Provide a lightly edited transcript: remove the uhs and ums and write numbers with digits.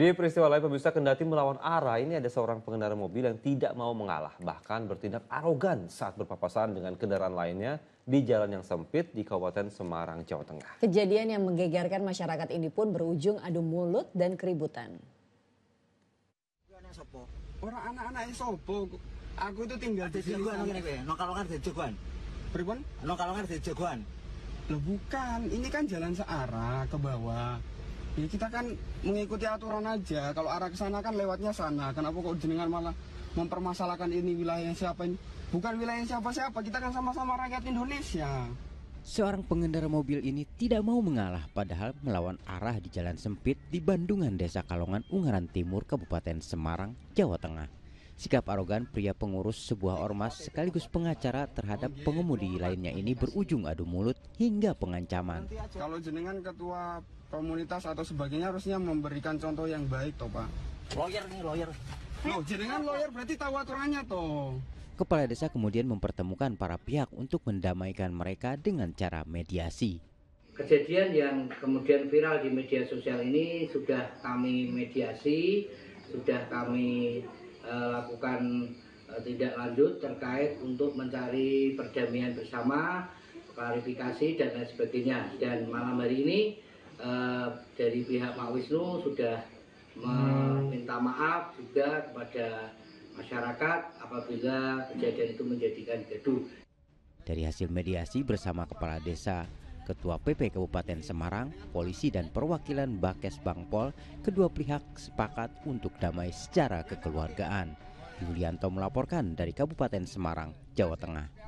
Di peristiwa lain pemirsa kendati melawan arah, ini ada seorang pengendara mobil yang tidak mau mengalah, bahkan bertindak arogan saat berpapasan dengan kendaraan lainnya di jalan yang sempit di Kabupaten Semarang, Jawa Tengah. Kejadian yang menggegerkan masyarakat ini pun berujung adu mulut dan keributan. Orang anak-anak sopo, aku itu tinggal di sini. Nokalongan di Jogoan. Pripun? Nokalongan di Jogoan. Loh bukan, ini kan jalan searah ke bawah. Ya kita kan mengikuti aturan aja. Kalau arah ke sana kan lewatnya sana. Kenapa kok jenengan malah mempermasalahkan ini wilayah siapa ini? Bukan wilayah siapa-siapa, kita kan sama-sama rakyat Indonesia. Seorang pengendara mobil ini tidak mau mengalah padahal melawan arah di jalan sempit di Bandungan, Desa Kalongan, Ungaran Timur, Kabupaten Semarang, Jawa Tengah. Sikap arogan pria pengurus sebuah ormas sekaligus pengacara terhadap pengemudi lainnya ini berujung adu mulut hingga pengancaman. Kalau jenengan ketua komunitas atau sebagainya harusnya memberikan contoh yang baik toh Pak. Lawyer nih, lawyer. Loh jenengan lawyer berarti tahu aturannya toh. Kepala desa kemudian mempertemukan para pihak untuk mendamaikan mereka dengan cara mediasi. Kejadian yang kemudian viral di media sosial ini sudah kami mediasi, sudah kami lakukan tindak lanjut terkait untuk mencari perdamaian bersama, klarifikasi dan lain sebagainya. Dan malam hari ini dari pihak Pak Wisnu sudah meminta maaf juga kepada masyarakat apabila kejadian itu menjadikan gaduh. Dari hasil mediasi bersama Kepala Desa, Ketua PP Kabupaten Semarang, polisi dan perwakilan Bakes Bangpol, kedua pihak sepakat untuk damai secara kekeluargaan. Yulianto melaporkan dari Kabupaten Semarang, Jawa Tengah.